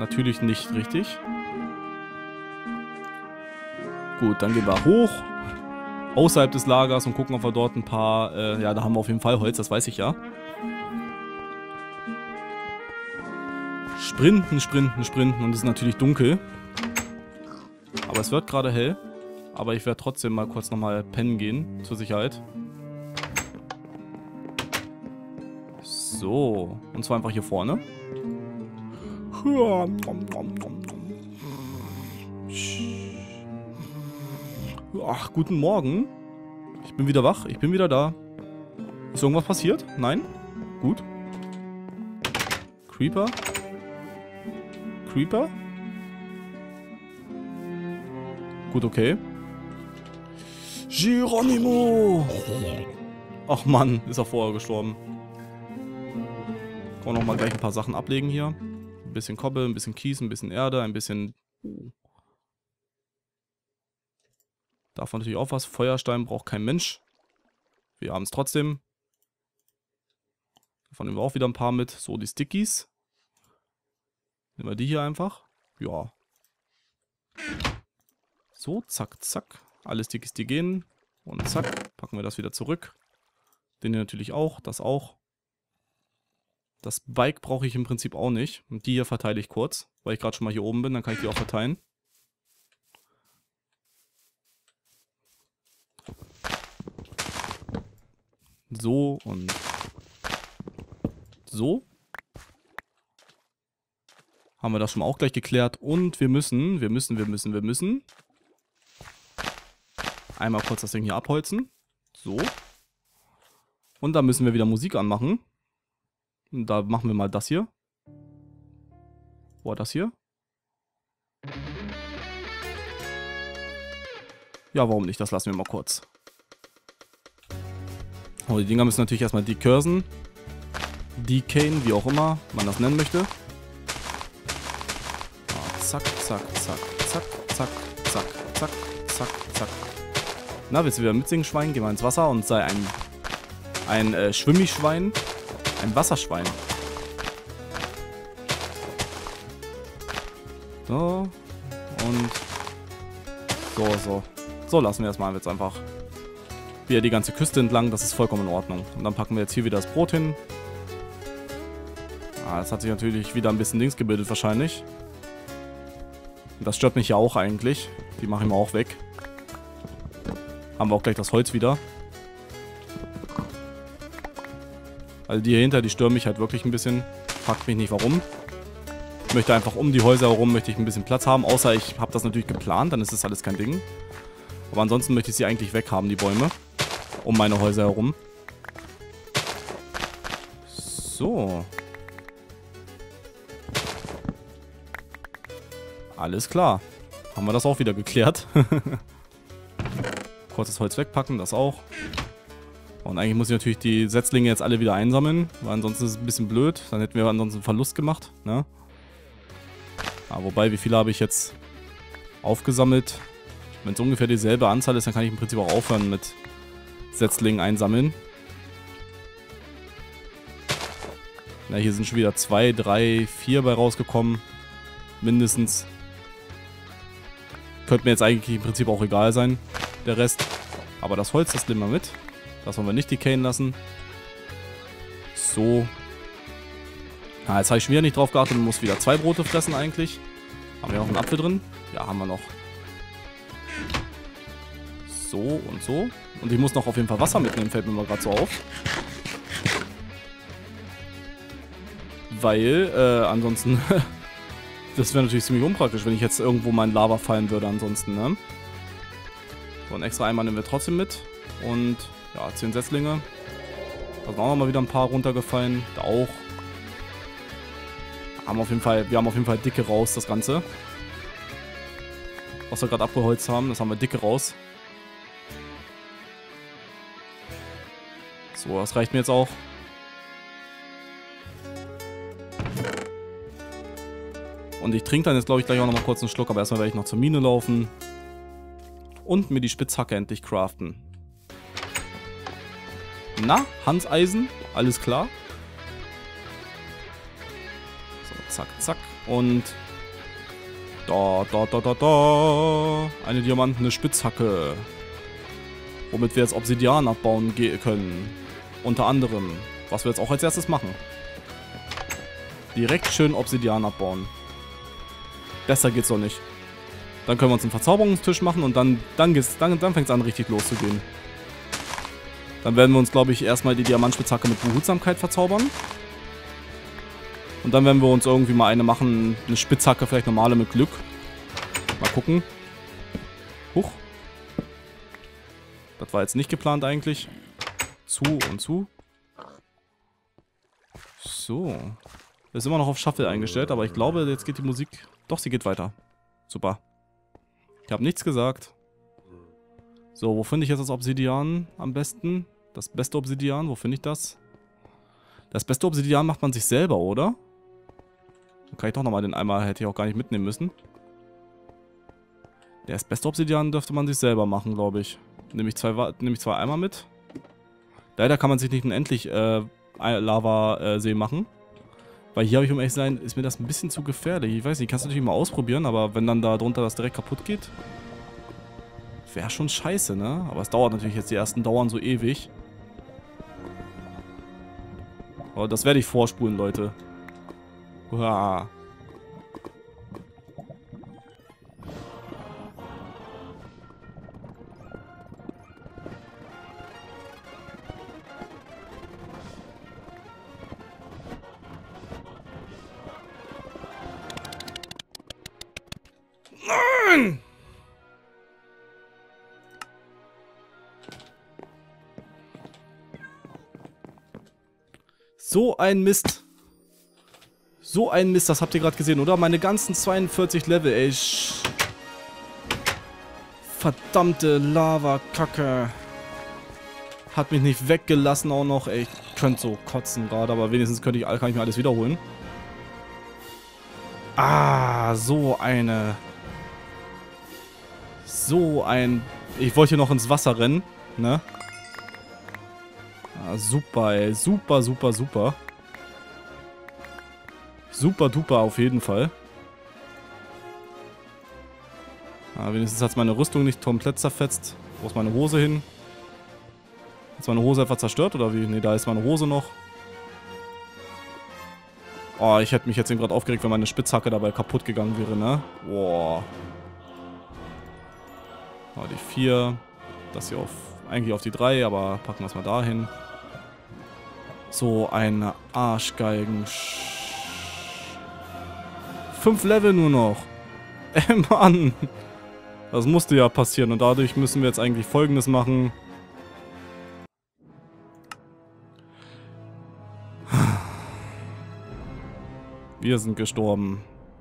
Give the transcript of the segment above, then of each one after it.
Natürlich nicht richtig. Gut, dann gehen wir hoch. Außerhalb des Lagers und gucken, ob wir dort ein paar... ja, da haben wir auf jeden Fall Holz, das weiß ich ja. Sprinten, sprinten, sprinten. Und es ist natürlich dunkel. Aber es wird gerade hell. Aber ich werde trotzdem mal kurz nochmal pennen gehen. Zur Sicherheit. So. Und zwar einfach hier vorne. Ach, guten Morgen. Ich bin wieder wach. Ich bin wieder da. Ist irgendwas passiert? Nein? Gut. Creeper? Creeper? Gut, okay. Geronimo! Ach Mann, ist er vorher gestorben. Können wir nochmal gleich ein paar Sachen ablegen hier. Ein bisschen Kobbel, ein bisschen Kies, ein bisschen Erde, ein bisschen... Davon natürlich auch was. Feuerstein braucht kein Mensch. Wir haben es trotzdem. Davon nehmen wir auch wieder ein paar mit. So, die Stickies. Nehmen wir die hier einfach. Ja. So, zack, zack. Alle Stickies, die gehen. Und zack, packen wir das wieder zurück. Den hier natürlich auch, das auch. Das Bike brauche ich im Prinzip auch nicht. Und die hier verteile ich kurz, weil ich gerade schon mal hier oben bin. Dann kann ich die auch verteilen. So und so. Haben wir das schon mal auch gleich geklärt. Und wir müssen einmal kurz das Ding hier abholzen. So. Und dann müssen wir wieder Musik anmachen. Und da machen wir mal das hier. Wo war das hier? Ja, warum nicht? Das lassen wir mal kurz. Oh, die Dinger müssen natürlich erstmal decursen. Decayen, wie auch immer man das nennen möchte. Ah, zack, zack, zack, zack, zack, zack, zack, zack, zack. Na, willst du wieder mitsingen, Schwein? Geh mal ins Wasser und sei ein Schwimmischwein. Ein Wasserschwein. So. Und so. So lassen wir das mal jetzt einfach. Wieder die ganze Küste entlang, das ist vollkommen in Ordnung. Und dann packen wir jetzt hier wieder das Brot hin. Ah, das hat sich natürlich wieder ein bisschen Dings gebildet wahrscheinlich. Und das stört mich ja auch eigentlich. Die mache ich mal auch weg. Haben wir auch gleich das Holz wieder. Also die hier hinter, die stören mich halt wirklich ein bisschen. Fragt mich nicht warum. Ich möchte einfach um die Häuser herum möchte ich ein bisschen Platz haben. Außer ich habe das natürlich geplant, dann ist das alles kein Ding. Aber ansonsten möchte ich sie eigentlich weghaben, die Bäume. Um meine Häuser herum. So. Alles klar. Haben wir das auch wieder geklärt. Kurz das Holz wegpacken, das auch. Und eigentlich muss ich natürlich die Setzlinge jetzt alle wieder einsammeln. Weil ansonsten ist es ein bisschen blöd. Dann hätten wir ansonsten einen Verlust gemacht. Ne? Aber wobei, wie viele habe ich jetzt aufgesammelt? Wenn es ungefähr dieselbe Anzahl ist, dann kann ich im Prinzip auch aufhören mit Setzlingen einsammeln. Na, hier sind schon wieder 2, 3, 4 bei rausgekommen. Mindestens. Könnte mir jetzt eigentlich im Prinzip auch egal sein, der Rest. Aber das Holz, das nehmen wir mit. Das wollen wir nicht decayen lassen. So. Na, jetzt habe ich schon wieder nicht drauf geachtet und muss wieder 2 Brote fressen eigentlich. Haben wir noch einen Apfel drin? Ja, haben wir noch. So und so. Und ich muss noch auf jeden Fall Wasser mitnehmen, fällt mir mal gerade so auf. Weil, ansonsten, das wäre natürlich ziemlich unpraktisch, wenn ich jetzt irgendwo mal in Lava fallen würde ansonsten, ne? So, einen extra Eimer nehmen wir trotzdem mit. Und, ja, 10 Setzlinge. Da sind auch noch mal wieder ein paar runtergefallen. Da auch. Wir haben auf jeden Fall dicke raus, das Ganze. Was wir gerade abgeholzt haben, das haben wir dicke raus. So, das reicht mir jetzt auch. Und ich trinke dann jetzt, glaube ich, gleich auch noch mal kurz einen Schluck. Aber erstmal werde ich noch zur Mine laufen. Und mir die Spitzhacke endlich craften. Na, Hanseisen. Alles klar. So, zack, zack. Und Da. Eine diamantene Spitzhacke. Womit wir jetzt Obsidian abbauen können. Unter anderem. Was wir jetzt auch als erstes machen. Direkt schön Obsidian abbauen. Besser geht's doch nicht. Dann können wir uns einen Verzauberungstisch machen und dann fängt es an, richtig loszugehen. Dann werden wir uns, glaube ich, erstmal die Diamantspitzhacke mit Behutsamkeit verzaubern. Und dann werden wir uns irgendwie mal eine machen, eine Spitzhacke, vielleicht normale mit Glück. Mal gucken. Huch. Das war jetzt nicht geplant eigentlich. Zu und zu. So. Ist immer noch auf Shuffle eingestellt, aber ich glaube, jetzt geht die Musik... Doch, sie geht weiter. Super. Ich habe nichts gesagt. So, wo finde ich jetzt das Obsidian am besten? Das beste Obsidian, wo finde ich das? Das beste Obsidian macht man sich selber, oder? Dann kann ich doch nochmal den Eimer, hätte ich auch gar nicht mitnehmen müssen. Das beste Obsidian dürfte man sich selber machen, glaube ich. Nehme ich zwei Eimer mit. Leider kann man sich nicht unendlich Lava-See machen. Weil hier habe ich, um ehrlich zu sein, ist mir das ein bisschen zu gefährlich. Ich weiß nicht, kannst du natürlich mal ausprobieren, aber wenn dann da drunter das direkt kaputt geht, wäre schon scheiße, ne? Aber es dauert natürlich jetzt, die ersten dauern so ewig. Aber das werde ich vorspulen, Leute. Uah. Nein! So ein Mist. So ein Mist, das habt ihr gerade gesehen, oder? Meine ganzen 42 Level, ey. Verdammte Lava-Kacke. Hat mich nicht weggelassen auch noch, ey. Ich könnte so kotzen gerade, aber wenigstens kann ich mir alles wiederholen. Ah, so eine... So ein... Ich wollte hier noch ins Wasser rennen, ne? Ah, super, ey. Super. Super duper auf jeden Fall. Ah, wenigstens hat meine Rüstung nicht komplett zerfetzt. Wo ist meine Hose hin? Ist meine Hose einfach zerstört oder wie? Ne, da ist meine Hose noch. Oh, ich hätte mich jetzt eben gerade aufgeregt, wenn meine Spitzhacke dabei kaputt gegangen wäre, ne? Boah. Oh, die 4. Das hier eigentlich auf die 3, aber packen wir es mal dahin. So eine Arschgeigen. 5 Level nur noch. Mann. Das musste ja passieren und dadurch müssen wir jetzt eigentlich Folgendes machen. Wir sind gestorben.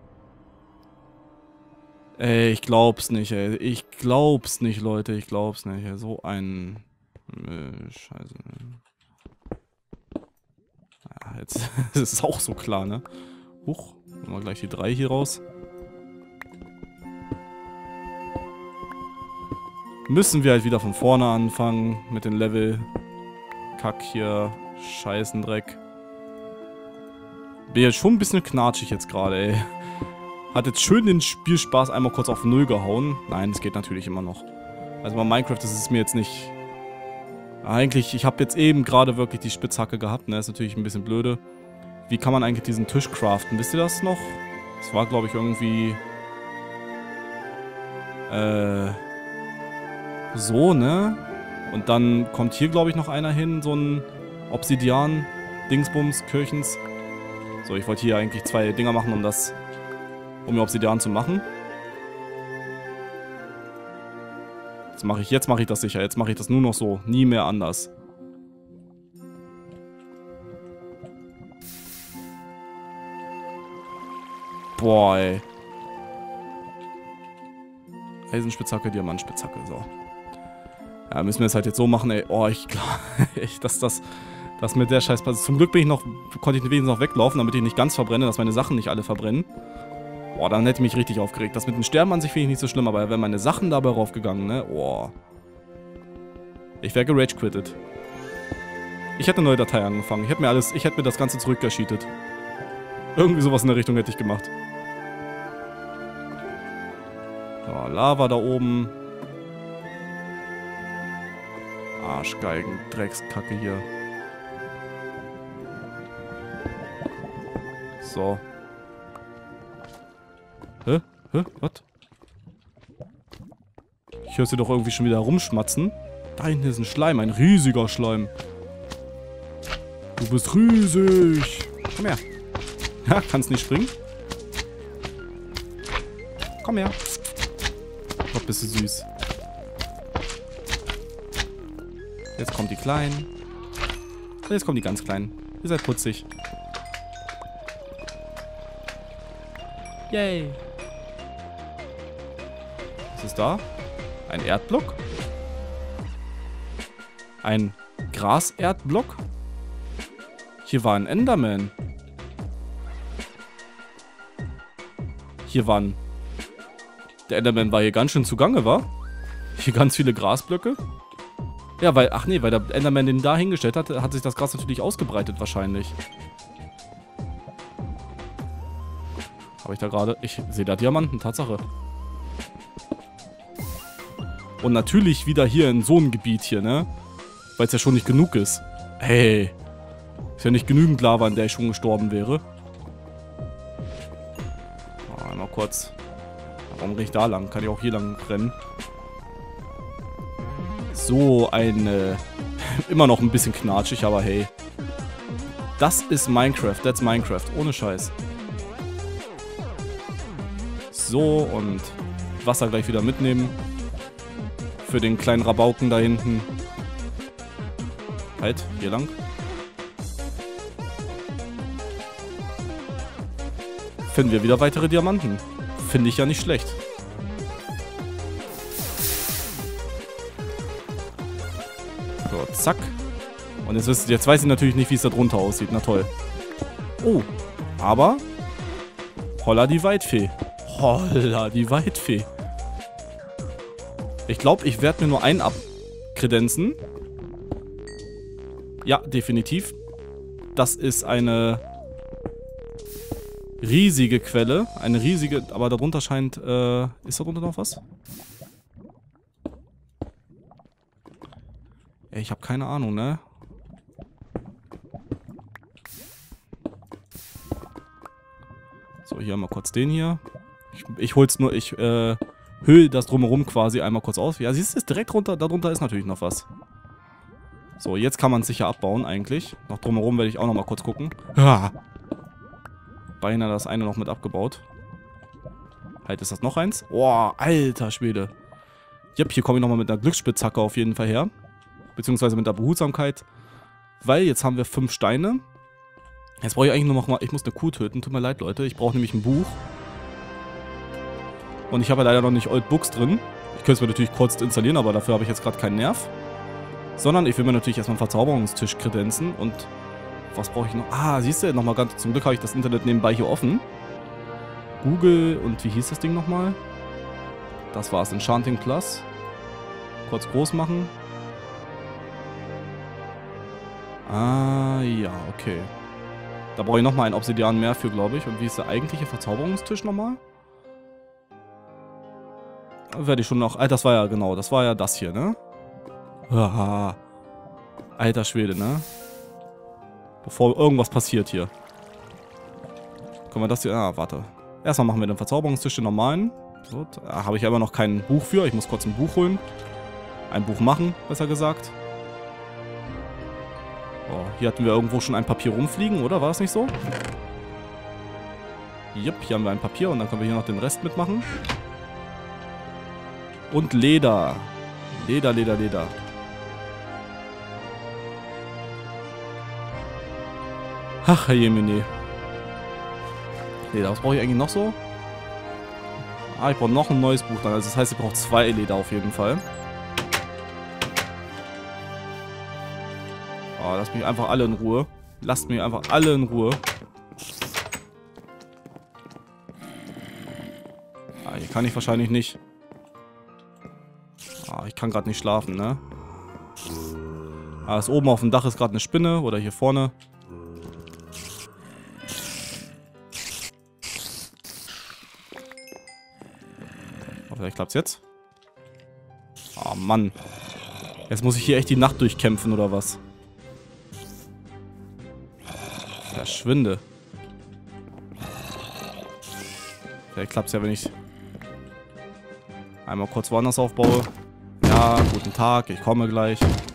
Ey, ich glaub's nicht, ey. Ich glaub's nicht, Leute. Ich glaub's nicht. Ey. So ein... Scheiße. Ja, jetzt ist es auch so klar, ne? Huch. Nehmen wir gleich die 3 hier raus. Müssen wir halt wieder von vorne anfangen mit den Level. Kack hier. Scheißendreck. Bin jetzt schon ein bisschen knatschig jetzt gerade, ey. Hat jetzt schön den Spielspaß einmal kurz auf 0 gehauen. Nein, es geht natürlich immer noch. Also bei Minecraft ist es mir jetzt nicht... Eigentlich, ich habe jetzt eben gerade wirklich die Spitzhacke gehabt, ne? Ist natürlich ein bisschen blöde. Wie kann man eigentlich diesen Tisch craften? Wisst ihr das noch? Das war, glaube ich, irgendwie... so, ne? Und dann kommt hier, glaube ich, noch einer hin. So ein Obsidian-Dingsbums, Kirchens. So, ich wollte hier eigentlich 2 Dinger machen, um mir Obsidian zu machen. Jetzt mache ich das sicher. Jetzt mache ich das nur noch so. Nie mehr anders. Boah, ey. Eisenspitzhacke, Diamantspitzhacke, so. Ja, müssen wir es halt jetzt so machen, ey. Oh, ich glaube echt, dass das mit der Scheiß passiert. Zum Glück konnte ich wenigstens noch weglaufen, damit ich nicht ganz verbrenne, dass meine Sachen nicht alle verbrennen. Boah, dann hätte ich mich richtig aufgeregt. Das mit dem Sterben an sich finde ich nicht so schlimm, aber wenn meine Sachen dabei raufgegangen, ne? Boah. Ich wäre gerage-quittet. Ich hätte eine neue Datei angefangen. Ich hätte mir das Ganze zurückgescheatet. Irgendwie sowas in der Richtung hätte ich gemacht. So, Lava da oben. Arschgeigen, Dreckskacke hier. So. Hä? Hä? Was? Ich höre sie doch irgendwie schon wieder rumschmatzen. Da hinten ist ein Schleim, ein riesiger Schleim. Du bist riesig. Komm her. Ja, kannst nicht springen. Komm her. Gott, bist du süß. Jetzt kommen die Kleinen. Und jetzt kommen die ganz Kleinen. Ihr seid putzig. Yay. Was ist da? Ein Erdblock? Ein Graserdblock? Hier war ein Enderman. Hier waren... Der Enderman war hier ganz schön zugange, wa? Hier ganz viele Grasblöcke. Ja, weil... Ach nee, weil der Enderman den da hingestellt hat, hat sich das Gras natürlich ausgebreitet wahrscheinlich. Habe ich da gerade... Ich sehe da Diamanten, Tatsache. Und natürlich wieder hier in so einem Gebiet hier, ne? Weil es ja schon nicht genug ist. Hey. Ist ja nicht genügend Lava, in der ich schon gestorben wäre. Oh, einmal kurz. Warum gehe ich da lang? Kann ich auch hier lang rennen? So eine... Immer noch ein bisschen knatschig, aber hey. Das ist Minecraft. That's Minecraft. Ohne Scheiß. So, und Wasser gleich wieder mitnehmen. Für den kleinen Rabauken da hinten. Halt, hier lang. Finden wir wieder weitere Diamanten. Finde ich ja nicht schlecht. So, zack. Und jetzt weiß ich natürlich nicht, wie es da drunter aussieht. Na toll. Oh, aber... Holla die Waldfee. Holla die Waldfee. Ich glaube, ich werde mir nur einen abkredenzen. Ja, definitiv. Das ist eine riesige Quelle. Eine riesige, aber darunter scheint... ist darunter noch was? Ey, ich habe keine Ahnung, ne? So, hier mal kurz den hier. Ich hol's nur, ich hüll das drumherum quasi einmal kurz aus. Ja, siehst du, direkt runter, darunter ist natürlich noch was. So, jetzt kann man es sicher abbauen eigentlich. Noch drumherum werde ich auch noch mal kurz gucken. Ja. Beinahe das eine noch mit abgebaut. Halt, ist das noch eins? Boah, alter Schwede. Jep, hier komme ich noch mal mit einer Glücksspitzhacke auf jeden Fall her. Beziehungsweise mit der Behutsamkeit. Weil jetzt haben wir 5 Steine. Jetzt brauche ich eigentlich nur noch mal... Ich muss eine Kuh töten. Tut mir leid, Leute. Ich brauche nämlich ein Buch. Und ich habe ja leider noch nicht Old Books drin. Ich könnte es mir natürlich kurz installieren, aber dafür habe ich jetzt gerade keinen Nerv. Sondern ich will mir natürlich erstmal einen Verzauberungstisch kredenzen. Und was brauche ich noch? Ah, siehst du, nochmal ganz... Zum Glück habe ich das Internet nebenbei hier offen. Google und wie hieß das Ding nochmal? Das war's. Enchanting Plus. Kurz groß machen. Ah, ja, okay. Da brauche ich nochmal einen Obsidian mehr für, glaube ich. Und wie ist der eigentliche Verzauberungstisch nochmal? Werde ich schon noch... Das war ja, genau, das war ja das hier, ne? Haha. Alter Schwede, ne? Bevor irgendwas passiert hier. Können wir das hier... Ah, warte. Erstmal machen wir den Verzauberungstisch, den normalen. So, da habe ich aber noch kein Buch für. Ich muss kurz ein Buch holen. Ein Buch machen, besser gesagt. Oh, hier hatten wir irgendwo schon ein Papier rumfliegen, oder? War das nicht so? Jupp, hier haben wir ein Papier und dann können wir hier noch den Rest mitmachen. Und Leder. Leder, Leder, Leder. Ach, Herr Jemine. Leder, was brauche ich eigentlich noch so? Ah, ich brauche noch ein neues Buch dann. Also das heißt, ich brauche 2 Leder auf jeden Fall. Oh, lasst mich einfach alle in Ruhe. Lasst mich einfach alle in Ruhe. Ah, hier kann ich wahrscheinlich nicht. Ah, ich kann gerade nicht schlafen, ne? Ah, das oben auf dem Dach ist gerade eine Spinne. Oder hier vorne. Vielleicht klappt's jetzt. Oh Mann. Jetzt muss ich hier echt die Nacht durchkämpfen, oder was? Verschwinde. Vielleicht klappt's ja, wenn ich einmal kurz woanders aufbaue. Ja, guten Tag, ich komme gleich.